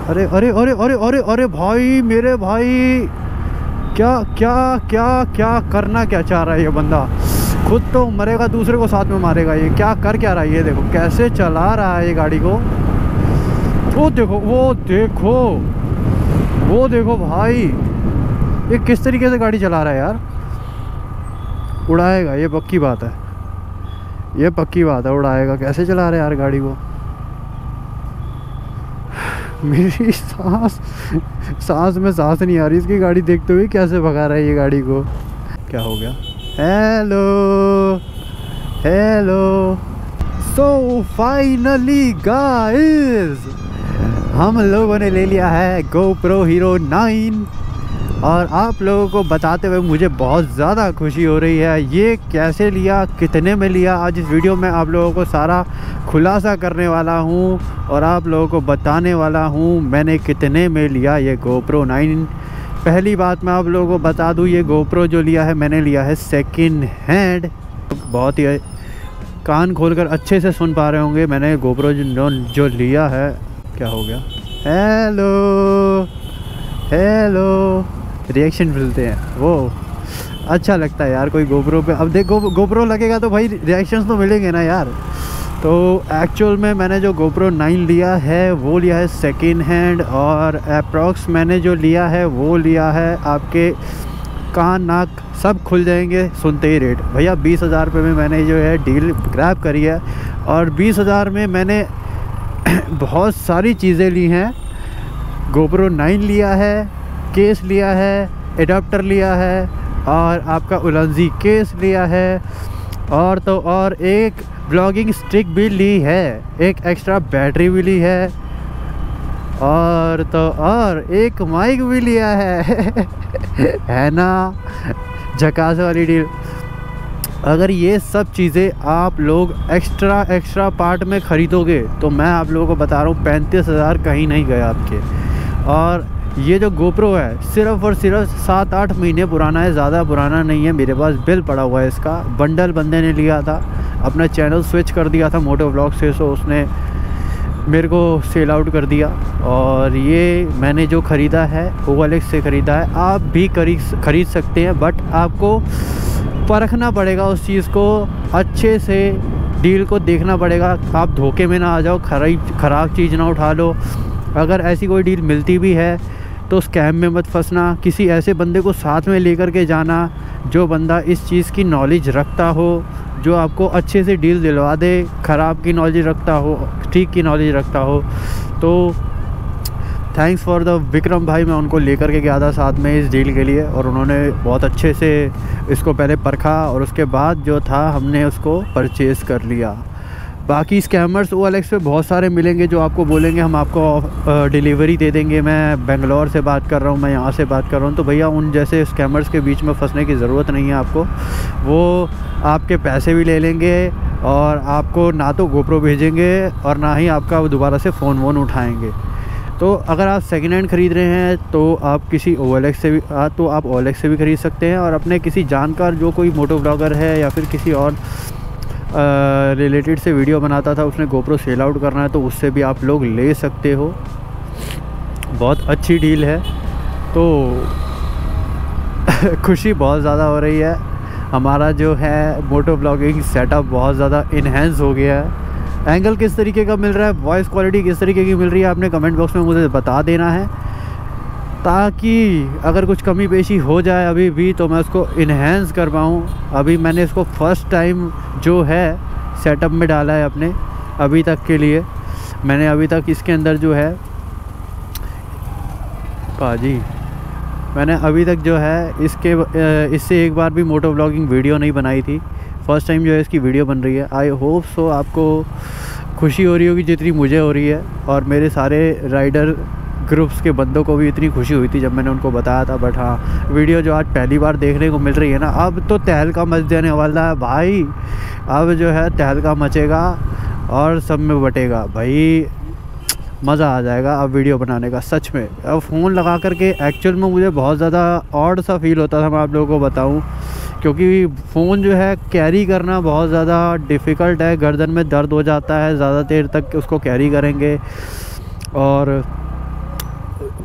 अरे अरे अरे अरे अरे अरे भाई, मेरे भाई, क्या क्या क्या क्या करना क्या चाह रहा है ये बंदा। खुद तो मरेगा, दूसरे को साथ में मारेगा। ये क्या कर क्या रहा है, ये देखो कैसे चला रहा है ये गाड़ी को। वो देखो, वो देखो, वो देखो भाई, ये किस तरीके से गाड़ी चला रहा है यार। उड़ाएगा, ये पक्की बात है, ये पक्की बात है, उड़ाएगा। कैसे चला रहा है यार गाड़ी को। मेरी सांस में सांस नहीं आ रही इसकी गाड़ी देखते हुए, कैसे भगा रहा है ये गाड़ी को। क्या हो गया। Hello hello. So finally guys, हम लोगों ने ले लिया है GoPro Hero 9 और आप लोगों को बताते हुए मुझे बहुत ज़्यादा खुशी हो रही है। ये कैसे लिया, कितने में लिया, आज इस वीडियो में आप लोगों को सारा खुलासा करने वाला हूँ और आप लोगों को बताने वाला हूँ मैंने कितने में लिया ये GoPro 9। पहली बात मैं आप लोगों को बता दूँ, ये GoPro जो लिया है मैंने लिया है सेकंड हैंड। बहुत ही कान खोलकर अच्छे से सुन पा रहे होंगे, मैंने GoPro जो लिया है। क्या हो गया। Hello hello. रिएक्शन मिलते हैं, वो अच्छा लगता है यार कोई GoPro पे। अब देखो GoPro लगेगा तो भाई रिएक्शंस तो मिलेंगे ना यार। तो एक्चुअल में मैंने जो GoPro 9 लिया है वो लिया है सेकंड हैंड और अप्रॉक्स मैंने जो लिया है वो लिया है, आपके कान नाक सब खुल जाएंगे सुनते ही रेट। भैया 20,000 रुपये में मैंने जो है डील ग्रैब करी है और 20,000 में मैंने बहुत सारी चीज़ें ली हैं। GoPro 9 लिया है, केस लिया है, एडाप्टर लिया है और आपका उलंजी केस लिया है और तो और एक ब्लॉगिंग स्टिक भी ली है, एक एक्स्ट्रा बैटरी भी ली है और तो और एक माइक भी लिया है ना। झकास वाली डील। अगर ये सब चीज़ें आप लोग एक्स्ट्रा पार्ट में ख़रीदोगे तो मैं आप लोगों को बता रहा हूँ 35,000 कहीं नहीं गए आपके। और ये जो GoPro है सिर्फ़ और सिर्फ 7-8 महीने पुराना है, ज़्यादा पुराना नहीं है। मेरे पास बिल पड़ा हुआ है इसका, बंडल बंदे ने लिया था, अपना चैनल स्विच कर दिया था मोटो व्लॉग से, तो उसने मेरे को सेल आउट कर दिया। और ये मैंने जो ख़रीदा है OLX से ख़रीदा है, आप भी खरीद सकते हैं, बट आपको परखना पड़ेगा उस चीज़ को, अच्छे से डील को देखना पड़ेगा। आप धोखे में ना आ जाओ, ख़राब चीज़ ना उठा लो। अगर ऐसी कोई डील मिलती भी है तो स्कैम में मत फंसना, किसी ऐसे बंदे को साथ में लेकर के जाना जो बंदा इस चीज़ की नॉलेज रखता हो, जो आपको अच्छे से डील दिलवा दे, ख़राब की नॉलेज रखता हो, ठीक की नॉलेज रखता हो। तो थैंक्स फॉर द विक्रम भाई, मैं उनको लेकर के गया था साथ में इस डील के लिए और उन्होंने बहुत अच्छे से इसको पहले परखा और उसके बाद जो था हमने उसको परचेज़ कर लिया। बाकी स्कैमर्स OLX पे बहुत सारे मिलेंगे जो आपको बोलेंगे हम आपको डिलीवरी दे देंगे, मैं बेंगलोर से बात कर रहा हूँ, मैं यहाँ से बात कर रहा हूँ। तो भैया उन जैसे स्कैमर्स के बीच में फंसने की ज़रूरत नहीं है आपको। वो आपके पैसे भी ले लेंगे और आपको ना तो GoPro भेजेंगे और ना ही आपका दोबारा से फ़ोन वोन उठाएँगे। तो अगर आप सेकेंड हैंड ख़रीद रहे हैं तो आप किसी OLX से भी OLX से भी ख़रीद सकते हैं और अपने किसी जानकार जो कोई मोटो ब्लॉगर है या फिर किसी और रिलेटेड से वीडियो बनाता था, उसने GoPro सेल आउट करना है तो उससे भी आप लोग ले सकते हो। बहुत अच्छी डील है। तो खुशी बहुत ज़्यादा हो रही है, हमारा जो है मोटो ब्लॉगिंग सेटअप बहुत ज़्यादा इन्हेंस हो गया है। एंगल किस तरीके का मिल रहा है, वॉइस क्वालिटी किस तरीके की मिल रही है, आपने कमेंट बॉक्स में मुझे बता देना है, ताकि अगर कुछ कमी पेशी हो जाए अभी भी तो मैं उसको इन्हेंस कर पाऊँ। अभी मैंने इसको फर्स्ट टाइम जो है सेटअप में डाला है अपने, अभी तक के लिए मैंने अभी तक इसके अंदर जो है पाजी मैंने अभी तक जो है इससे एक बार भी मोटो व्लॉगिंग वीडियो नहीं बनाई थी। फर्स्ट टाइम जो है इसकी वीडियो बन रही है। आई होप सो आपको खुशी हो रही होगी जितनी मुझे हो रही है और मेरे सारे राइडर ग्रुप्स के बंदों को भी इतनी खुशी हुई थी जब मैंने उनको बताया था। बट हाँ, वीडियो जो आज पहली बार देखने को मिल रही है ना, अब तो तहलका मच देने वाला है भाई। अब जो है तहलका मचेगा और सब में बटेगा भाई, मज़ा आ जाएगा अब वीडियो बनाने का सच में। अब फ़ोन लगा करके एक्चुअल में मुझे बहुत ज़्यादा ऑड सा फील होता था, मैं आप लोगों को बताऊं, क्योंकि फ़ोन जो है कैरी करना बहुत ज़्यादा डिफ़िकल्ट है, गर्दन में दर्द हो जाता है ज़्यादा देर तक उसको कैरी करेंगे। और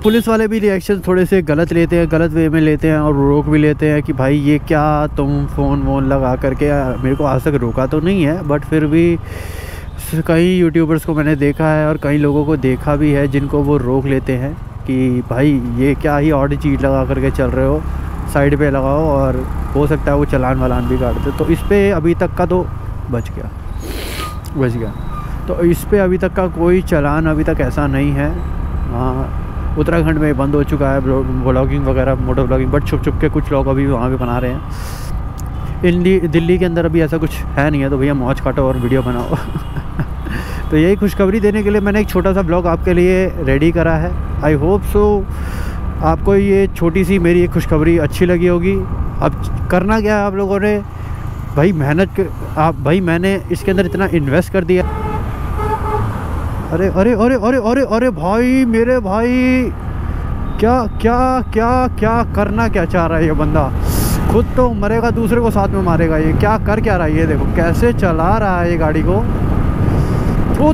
पुलिस वाले भी रिएक्शन थोड़े से गलत लेते हैं, गलत वे में लेते हैं और रोक भी लेते हैं कि भाई ये क्या तुम फ़ोन वोन लगा करके। मेरे को आज तक रोका तो नहीं है, बट फिर भी कई यूट्यूबर्स को मैंने देखा है और कई लोगों को देखा भी है जिनको वो रोक लेते हैं कि भाई ये क्या ही ऑड चीज़ लगा करके चल रहे हो, साइड पे लगाओ, और हो सकता है वो चालान वालान भी काट दे। तो इस पर अभी तक का तो बच गया। तो इस पे अभी तक का कोई चालान अभी तक ऐसा नहीं है। हाँ, उत्तराखंड में बंद हो चुका है ब्लॉगिंग वगैरह, मोटो ब्लॉगिंग, बट छुप के कुछ लोग अभी वहाँ पे बना रहे हैं। दिल्ली के अंदर अभी ऐसा कुछ है नहीं है, तो भैया मौज काटो और वीडियो बनाओ। तो यही खुशखबरी देने के लिए मैंने एक छोटा सा ब्लॉग आपके लिए रेडी करा है। आई होप सो आपको ये छोटी सी मेरी एक खुशखबरी अच्छी लगी होगी। अब करना क्या है आप लोगों ने, भाई भाई मैंने इसके अंदर इतना इन्वेस्ट कर दिया। अरे अरे अरे अरे अरे अरे भाई, मेरे भाई, क्या क्या क्या क्या करना क्या चाह रहा है ये बंदा। खुद तो मरेगा, दूसरे को साथ में मारेगा। ये क्या कर क्या रहा है, ये देखो कैसे चला रहा है ये गाड़ी को। वो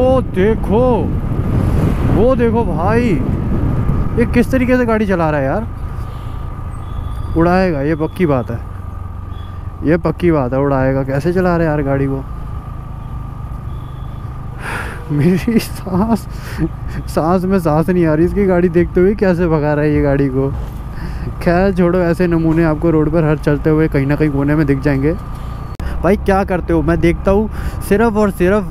देखो भाई, ये किस तरीके से गाड़ी चला रहा है यार। उड़ाएगा, ये पक्की बात है, उड़ाएगा। कैसे चला रहा है यार गाड़ी को। मेरी सांस में सांस नहीं आ रही इसकी गाड़ी देखते हुए, कैसे भगा रहा है ये गाड़ी को। खैर छोड़ो, ऐसे नमूने आपको रोड पर हर चलते हुए कहीं ना कहीं कोने में दिख जाएंगे। भाई क्या करते हो, मैं देखता हूँ सिर्फ और सिर्फ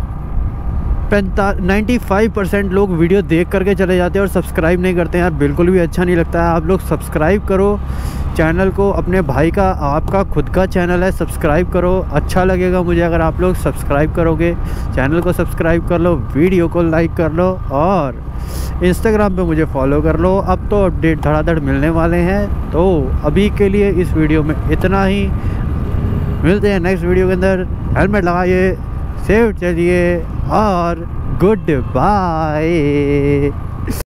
95% लोग वीडियो देख करके चले जाते हैं और सब्सक्राइब नहीं करते हैं यार। बिल्कुल भी अच्छा नहीं लगता है। आप लोग सब्सक्राइब करो चैनल को, अपने भाई का, आपका खुद का चैनल है, सब्सक्राइब करो। अच्छा लगेगा मुझे अगर आप लोग सब्सक्राइब करोगे। चैनल को सब्सक्राइब कर लो, वीडियो को लाइक कर लो और इंस्टाग्राम पे मुझे फॉलो कर लो। अब तो अपडेट धड़ाधड़ मिलने वाले हैं। तो अभी के लिए इस वीडियो में इतना ही। मिलते हैं नेक्स्ट वीडियो के अंदर। हेलमेट लगाइए, सेफ चलिए और गुड बाय।